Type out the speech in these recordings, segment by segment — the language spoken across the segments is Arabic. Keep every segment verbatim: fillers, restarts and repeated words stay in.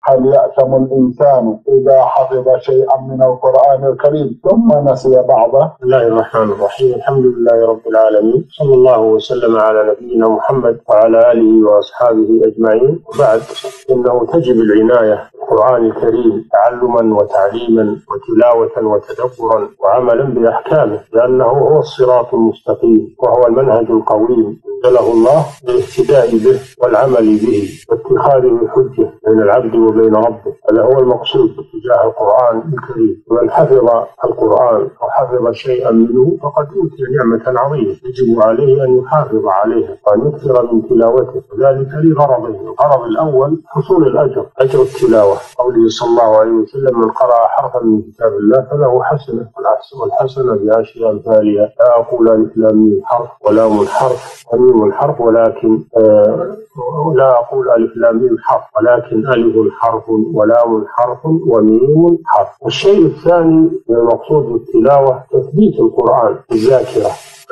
هل يأثم الإنسان إذا حفظ شيئا من القرآن الكريم ثم نسي بعضه؟ بسم الله الرحمن الرحيم. الحمد لله رب العالمين، صلى الله وسلم على نبينا محمد وعلى آله وأصحابه أجمعين. وبعد، إنه تجب العناية بالقرآن الكريم تعلما وتعليما وتلاوة وتدبرا وعملا بأحكامه، لأنه هو الصراط المستقيم وهو المنهج القويم أنزله الله بالاهتداء به والعمل به واتخاذه حجة بين العبد وبين ربه. هذا هو المقصود تجاه القرآن الكريم. ومن حفظ القرآن أو حفظ شيئا منه فقد أوتي نعمة عظيمة يجب عليه أن يحافظ عليها وأن يكثر من تلاوته، وذلك لغرضين: الغرض الأول حصول الأجر، أجر التلاوة، قوله صلى الله عليه وسلم: من قرأ حرفا من كتاب الله فله حسنة، والحسنة بعشر أمثالها. لا أقول ألف لام ميم حرف ولام حرف وميم حرف، ولكن آه لا أقول ألف لام ميم حرف، ولكن ألف حرف ولام حرف وميم حرف. والشيء الثاني المقصود بالتلاوة تثبيت القرآن بالذاكرة.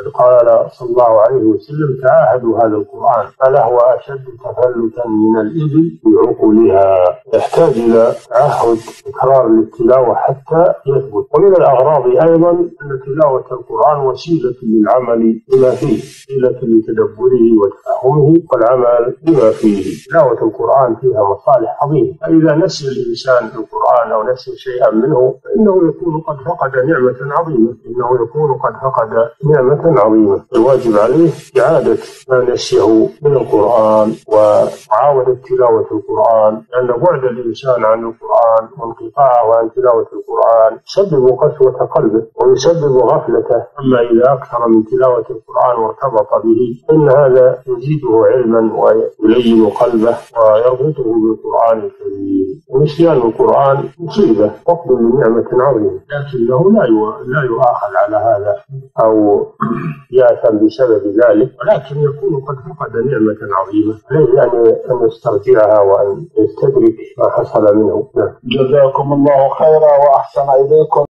قال صلى الله عليه وسلم: تعاهدوا هذا القرآن فلهو أشد تفلتا من الإبل بعقولها. يحتاج إلى تعهد تكرار للتلاوة حتى يثبت. ومن الأغراض أيضا أن تلاوة القرآن وسيلة للعمل بما فيه، وسيلة لتدبره وتفهمه والعمل بما فيه. تلاوة القرآن فيها مصالح عظيمة، فإذا نسي الإنسان القرآن أو نسي شيئا منه فإنه يكون قد فقد نعمة عظيمة، إنه يكون قد فقد نعمة عظيمة. الواجب عليه إعادة ما نسيه من القرآن ومعاودة تلاوة القرآن، لأن بعد الإنسان عن القرآن وانقطاعه عن تلاوة القرآن يسبب قسوة قلبه ويسبب غفلته. أما إذا أكثر من تلاوة القرآن وارتبط به فإن هذا يزيده علما ويلين قلبه ويربطه بالقرآن الكريم. ونسيان القرآن مصيبة فقد لنعمة عظيمة، لكنه لا لا يؤاخذ على هذا أو يأثم بسبب ذلك، ولكن يكون قد فقد نعمة عظيمة، عليه أن يسترجعها وأن يستدرك ما حصل منه. جزاكم الله خيرا وأحسن إليكم.